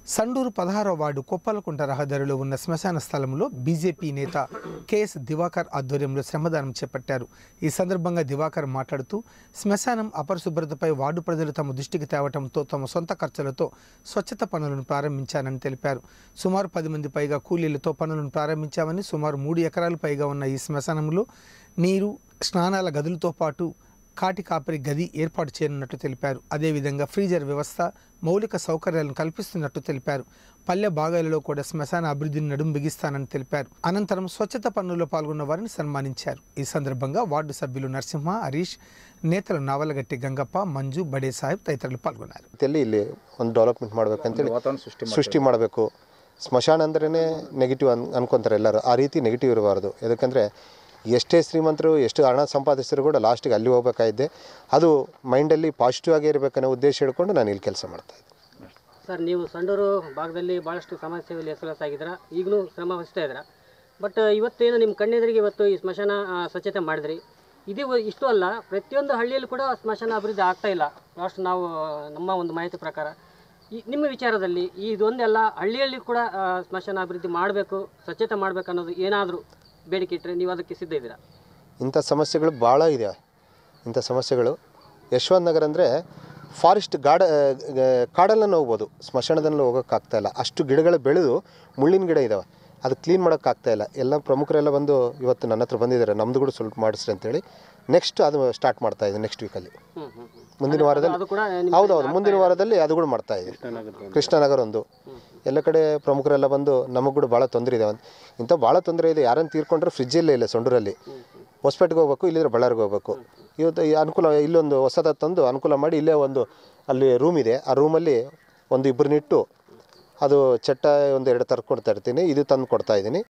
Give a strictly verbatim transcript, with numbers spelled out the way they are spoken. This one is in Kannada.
సండూరు పదహారవ వార్డు కొప్పలకుంట రహదారిలో ఉన్న శ్మశాన స్థలంలో బీజేపీ నేత కేఎస్ దివాకర్ ఆధ్వర్యంలో శ్రమదానం చేపట్టారు. ఈ సందర్భంగా దివాకర్ మాట్లాడుతూ శ్మశానం అపరిశుభ్రతపై వార్డు ప్రజలు తమ దృష్టికి తేవడంతో తమ సొంత ఖర్చులతో స్వచ్ఛత పనులను ప్రారంభించానని తెలిపారు. సుమారు పది మంది పైగా కూలీలతో పనులను ప్రారంభించామని, సుమారు మూడు ఎకరాలు పైగా ఉన్న ఈ శ్మశానంలో నీరు, స్నానాల గదులతో పాటు కాటి కాపరి గది ఏర్పాటు చేయనున్నట్లు తెలిపారు. అదేవిధంగా ఫ్రీజర్ వ్యవస్థ, మౌలిక సౌకర్యాలను కల్పిస్తున్నట్టు తెలిపారు. పల్లె భాగాలలో కూడా శ్మశాన అభివృద్ధిని నడుం బిగిస్తానని తెలిపారు. అనంతరం స్వచ్ఛత పనుల్లో పాల్గొన్న వారిని సన్మానించారు. ఈ సందర్భంగా వార్డు సభ్యులు నరసింహ, హరీష్, నేతలు నావలగట్టి గంగప్ప, మంజు, బడే సాహెబ్ ತೈತರರು ಪಾಲ್ಗೊಂಡರು. ಇಲ್ಲಿ ಒಂದು ಡೆವಲಪ್ಮೆಂಟ್ ಮಾಡಬೇಕಂತೇಳಿ ಸೃಷ್ಟಿ ಮಾಡಬೇಕು. ಸ್ಮಶಾನ ಅಂದ್ರೇ ನೆಗೆಟಿವ್ ಅನ್ ಅನ್ಕೊಂತಾರೆ ಎಲ್ಲರೂ. ಆ ರೀತಿ ನೆಗೆಟಿವ್ ಇರಬಾರ್ದು. ಯಾಕಂದರೆ ಎಷ್ಟೇ ಶ್ರೀಮಂತರು ಎಷ್ಟು ಹಣ ಸಂಪಾದಿಸಿದ್ರು ಕೂಡ ಲಾಸ್ಟಿಗೆ ಅಲ್ಲಿ ಹೋಗಬೇಕಾಯಿದ್ದೆ. ಅದು ಮೈಂಡಲ್ಲಿ ಪಾಸಿಟಿವ್ ಆಗಿ ಇರಬೇಕನ್ನೋ ಉದ್ದೇಶ ಹಿಡ್ಕೊಂಡು ನಾನು ಇಲ್ಲಿ ಕೆಲಸ ಮಾಡ್ತಾ ಇದ್ದೆ. ಸರ್, ನೀವು ಸಂಡೂರು ಭಾಗದಲ್ಲಿ ಭಾಳಷ್ಟು ಸಮಾಜ ಸೇವೆಯಲ್ಲಿ ಹೆಸರಾಗಿದ್ದೀರಾ, ಈಗಲೂ ಶ್ರಮ ವಹಿಸ್ತಾ ಇದ್ದೀರಾ. ಬಟ್ ಇವತ್ತೇನು ನಿಮ್ಮ ಕಣ್ಣೆದುರಿಗೆ ಇವತ್ತು ಈ ಸ್ಮಶಾನ ಸ್ವಚ್ಛತೆ ಮಾಡಿದ್ರಿ. ಇದು ಇಷ್ಟು ಅಲ್ಲ, ಪ್ರತಿಯೊಂದು ಹಳ್ಳಿಯಲ್ಲೂ ಕೂಡ ಸ್ಮಶಾನ ಅಭಿವೃದ್ಧಿ ಆಗ್ತಾ ಇಲ್ಲ. ಲಾಸ್ಟ್ ನಾವು ನಮ್ಮ ಒಂದು ಮಾಹಿತಿ ಪ್ರಕಾರ ಈ ನಿಮ್ಮ ವಿಚಾರದಲ್ಲಿ ಇದೊಂದೆಲ್ಲ ಹಳ್ಳಿಯಲ್ಲಿ ಕೂಡ ಸ್ಮಶಾನ ಅಭಿವೃದ್ಧಿ ಮಾಡಬೇಕು, ಸ್ವಚ್ಛತೆ ಮಾಡಬೇಕು ಅನ್ನೋದು ಏನಾದರೂ ಬೇಡಿಕೆ ಇಟ್ಟರೆ ನೀವು ಅದಕ್ಕೆ ಸಿದ್ಧ ಇದ್ದೀರಾ? ಇಂಥ ಸಮಸ್ಯೆಗಳು ಭಾಳ ಇದೆ. ಇಂಥ ಸಮಸ್ಯೆಗಳು ಯಶವಂತ ನಗರ ಅಂದರೆ ಫಾರೆಸ್ಟ್ ಗಾಡ ಕಾಡಲ್ಲೂ ಹೋಗ್ಬೋದು, ಸ್ಮಶಾನದಲ್ಲಿ ಹೋಗೋಕ್ಕಾಗ್ತಾಯಿಲ್ಲ. ಅಷ್ಟು ಗಿಡಗಳು ಬೆಳೆದು ಮುಳ್ಳಿನ ಗಿಡ ಇದ್ದಾವೆ, ಅದು ಕ್ಲೀನ್ ಮಾಡೋಕ್ಕಾಗ್ತಾಯಿಲ್ಲ. ಎಲ್ಲ ಪ್ರಮುಖರೆಲ್ಲ ಬಂದು ಇವತ್ತು ನನ್ನ ಹತ್ರ ಬಂದಿದ್ದಾರೆ, ನಮ್ಮದು ಕೂಡ ಸ್ವಲ್ಪ ಮಾಡಿಸ್ರಿ ಅಂತೇಳಿ. ನೆಕ್ಸ್ಟ್ ಅದು ಸ್ಟಾರ್ಟ್ ಮಾಡ್ತಾ ಇದ್ದೀವಿ ನೆಕ್ಸ್ಟ್ ವೀಕಲ್ಲಿ, ಮುಂದಿನ ವಾರದಲ್ಲಿ. ಹೌದೌದು, ಮುಂದಿನ ವಾರದಲ್ಲಿ ಅದು ಕೂಡ ಮಾಡ್ತಾ ಇದ್ದೀವಿ. ಕೃಷ್ಣನಗರ ಒಂದು ಎಲ್ಲ ಕಡೆ ಪ್ರಮುಖರೆಲ್ಲ ಬಂದು ನಮಗೆ ಕೂಡ ಭಾಳ ತೊಂದರೆ ಇದೆ. ಇಂಥ ಭಾಳ ತೊಂದರೆ ಇದೆ. ಯಾರನ್ನು ತೀರ್ಕೊಂಡ್ರೆ ಫ್ರಿಜ್ಜಲ್ಲೇ ಇಲ್ಲ ಸಂಡೂರಲ್ಲಿ. ಹೊಸಪೇಟೆಗೆ ಹೋಗ್ಬೇಕು, ಇಲ್ಲಿದ್ರೆ ಬಳ್ಳಾರಿಗೆ ಹೋಗ್ಬೇಕು. ಇವತ್ತು ಈ ಅನುಕೂಲ ಇಲ್ಲೊಂದು ಹೊಸದ ತಂದು ಅನುಕೂಲ ಮಾಡಿ ಇಲ್ಲೇ ಒಂದು ಅಲ್ಲಿ ರೂಮ್ ಇದೆ. ಆ ರೂಮಲ್ಲಿ ಒಂದು ಇಬ್ಬರನ್ನಿಟ್ಟು ಅದು ಚಟ್ಟ ಒಂದು ಎರಡು ತರ್ಕೊಡ್ತಾ ಇರ್ತೀನಿ, ಇದು ತಂದು ಕೊಡ್ತಾ ಇದ್ದೀನಿ.